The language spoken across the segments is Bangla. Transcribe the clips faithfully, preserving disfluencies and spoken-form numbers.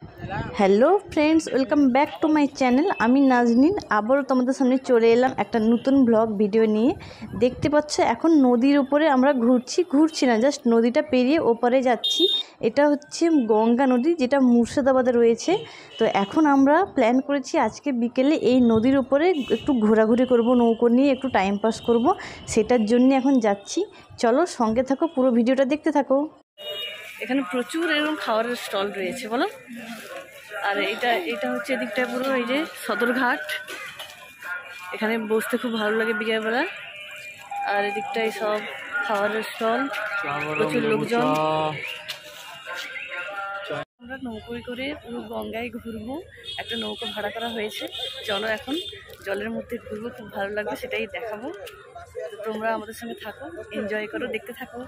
Hello friends, welcome back to my channel. আমি নাজনীন আবারও তোমাদের সামনে চলে এলাম একটা নতুন ব্লগ ভিডিও নিয়ে। দেখতে পাচ্ছ এখন নদীর উপরে আমরা ঘুরছি ঘুরছি না জাস্ট নদীটা পেরিয়ে ওপারে যাচ্ছি। এটা হচ্ছে গঙ্গা নদী, যেটা মুর্শিদাবাদে রয়েছে। তো এখন আমরা প্ল্যান করেছি আজকে বিকেলে এই নদীর উপরে একটু ঘোরাঘুরি করব, নৌকো নিয়ে একটু টাইম পাস করব, সেটার জন্য এখন যাচ্ছি। চলো সঙ্গে থাকো, পুরো ভিডিওটা দেখতে থাকো। এখানে প্রচুর এরকম খাবারের স্টল রয়েছে বলো। আর এটা এটা হচ্ছে এদিকটা পুরো এই যে সদরঘাট, এখানে বসতে খুব ভালো লাগে বিকেলবেলা। আর এদিকটাই সব খাবারের স্টল, প্রচুর লোকজন। আমরা নৌকোয় করে পুরো গঙ্গায় ঘুরবো, একটা নৌকো ভাড়া করা হয়েছে। চলো এখন জলের মধ্যে ঘুরবো, খুব ভালো লাগবে, সেটাই দেখাবো। তো তোমরা আমাদের সঙ্গে থাকো, এনজয় করো, দেখতে থাকো।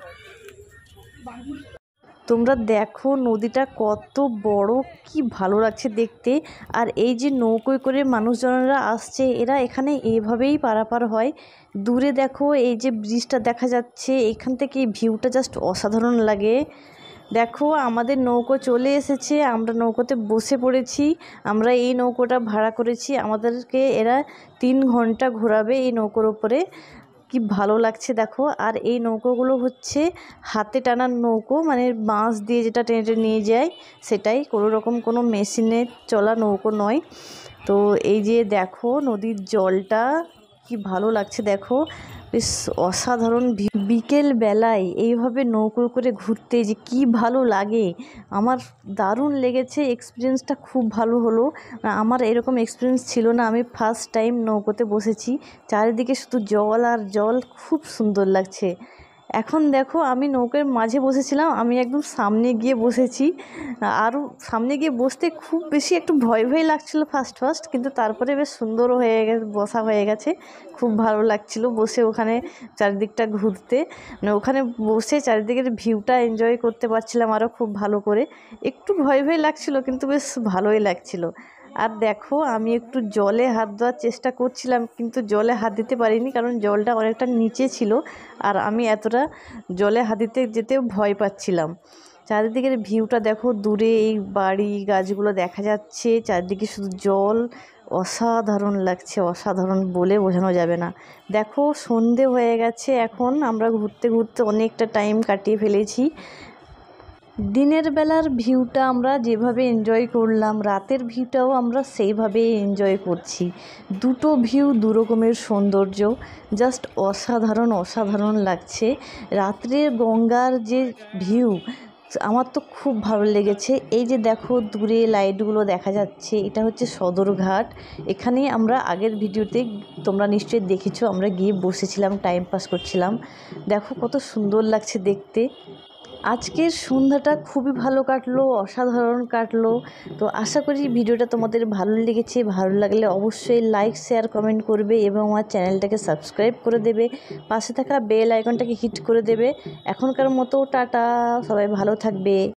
তোমরা দেখো নদীটা কত বড়, কি ভালো লাগছে দেখতে। আর এই যে নৌকোয় করে মানুষজনরা আসছে, এরা এখানে এইভাবেই পারাপার হয়। দূরে দেখো এই যে ব্রিজটা দেখা যাচ্ছে, এখান থেকে এই ভিউটা জাস্ট অসাধারণ লাগে। দেখো আমাদের নৌকো চলে এসেছে, আমরা নৌকোতে বসে পড়েছি। আমরা এই নৌকোটা ভাড়া করেছি, আমাদেরকে এরা তিন ঘন্টা ঘোরাবে এই নৌকোর উপরে। কি ভালো লাগছে দেখো। আর এই নৌকোগুলো হচ্ছে হাতে টানার নৌকো, মানে বাঁশ দিয়ে যেটা টেনে টেনে নিয়ে যায়, সেটাই, কোনো রকম কোনো মেশিনে চলা নৌকো নয়। তো এই যে দেখো নদীর জলটা কি ভালো লাগছে দেখো, বেশ অসাধারণ। বিকেল বেলায় এইভাবে নৌকো করে ঘুরতে যে কি ভালো লাগে, আমার দারুণ লেগেছে। এক্সপিরিয়েন্সটা খুব ভালো হলো, আমার এরকম এক্সপিরিয়েন্স ছিল না। আমি ফার্স্ট টাইম নৌকোতে বসেছি, চারিদিকে শুধু জল আর জল, খুব সুন্দর লাগছে। এখন দেখো আমি নৌকার মাঝে বসেছিলাম, আমি একদম সামনে গিয়ে বসেছি। আরও সামনে গিয়ে বসতে খুব বেশি একটু ভয় ভয় লাগছিল ফার্স্ট ফার্স্ট, কিন্তু তারপরে বেশ সুন্দরও হয়ে গেছে, বসা হয়ে গেছে। খুব ভালো লাগছিল বসে ওখানে চারিদিকটা ঘুরতে, মানে ওখানে বসে চারিদিকের ভিউটা এনজয় করতে পারছিলাম আরও খুব ভালো করে। একটু ভয় ভয় লাগছিল কিন্তু বেশ ভালোই লাগছিল। আর দেখো আমি একটু জলে হাত দেওয়ার চেষ্টা করছিলাম, কিন্তু জলে হাত দিতে পারিনি, কারণ জলটা অনেকটা নিচে ছিল আর আমি এতটা জলে হাত দিতে যেতেও ভয় পাচ্ছিলাম। চারিদিকের ভিউটা দেখো, দূরে এই বাড়ি গাছগুলো দেখা যাচ্ছে, চারিদিকে শুধু জল, অসাধারণ লাগছে, অসাধারণ বলে বোঝানো যাবে না। দেখো সন্ধে হয়ে গেছে, এখন আমরা ঘুরতে ঘুরতে অনেকটা টাইম কাটিয়ে ফেলেছি। দিনের বেলার ভিউটা আমরা যেভাবে এনজয় করলাম, রাতের ভিউটাও আমরা সেইভাবে এনজয় করছি। দুটো ভিউ দু রকমের সৌন্দর্য, জাস্ট অসাধারণ অসাধারণ লাগছে। রাত্রের গঙ্গার যে ভিউ আমার তো খুব ভালো লেগেছে। এই যে দেখো দূরে লাইটগুলো দেখা যাচ্ছে, এটা হচ্ছে সদরঘাট। এখানেই আমরা আগের ভিডিওতে তোমরা নিশ্চয়ই দেখেছো, আমরা গিয়ে বসেছিলাম, টাইম পাস করছিলাম। দেখো কত সুন্দর লাগছে দেখতে। আজকের সন্ধ্যাটা খুবই ভালো কাটলো, অসাধারণ কাটলো। তো আশা করি ভিডিওটা তোমাদের ভালো লেগেছে। ভালো লাগলে অবশ্যই লাইক শেয়ার কমেন্ট করবে এবং আমার চ্যানেলটাকে সাবস্ক্রাইব করে দেবে, পাশে থাকা বেল আইকনটাকে হিট করে দেবে। এখনকার মতো টাটা, সবাই ভালো থাকবে।